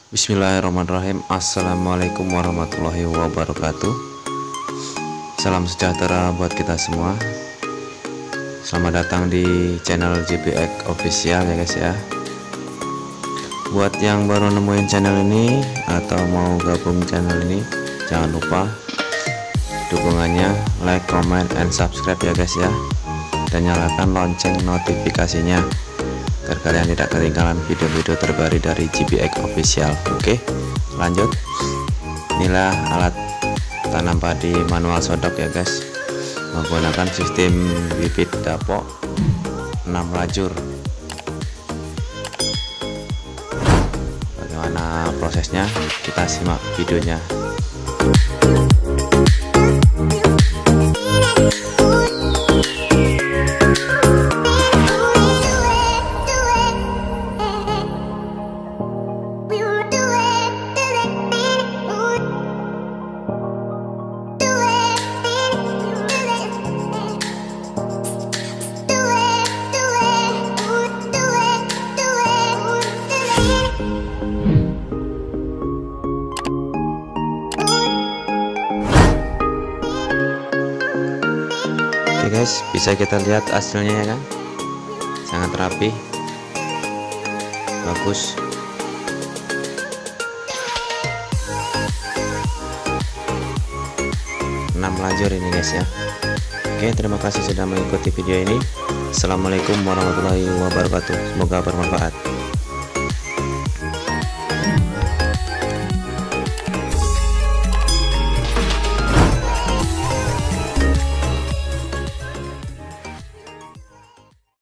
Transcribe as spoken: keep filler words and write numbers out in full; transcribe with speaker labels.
Speaker 1: Bismillahirrahmanirrahim. Assalamualaikum warahmatullahi wabarakatuh. Salam sejahtera buat kita semua. Selamat datang di channel J B X Official ya guys ya. Buat yang baru nemuin channel ini atau mau gabung channel ini, jangan lupa dukungannya, like, comment, and subscribe ya guys ya, dan nyalakan lonceng notifikasinya agar kalian tidak ketinggalan video-video terbaru dari J B X Official. Oke, lanjut. Inilah alat tanam padi manual sodok ya guys, menggunakan sistem bibit dapok enam lajur. Bagaimana prosesnya? Kita simak videonya. Oke guys, bisa kita lihat hasilnya ya kan, sangat rapi, bagus. Enam lajur ini guys ya. Oke, terima kasih sudah mengikuti video ini. Assalamualaikum warahmatullahi wabarakatuh. Semoga bermanfaat.